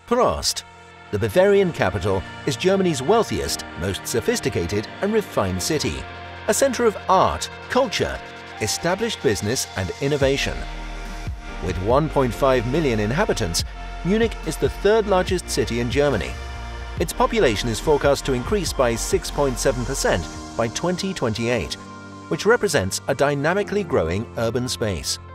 Prost! The Bavarian capital is Germany's wealthiest, most sophisticated and refined city, a center of art, culture, established business and innovation. With 1.5 million inhabitants, Munich is the third largest city in Germany. Its population is forecast to increase by 6.7% by 2028, which represents a dynamically growing urban space.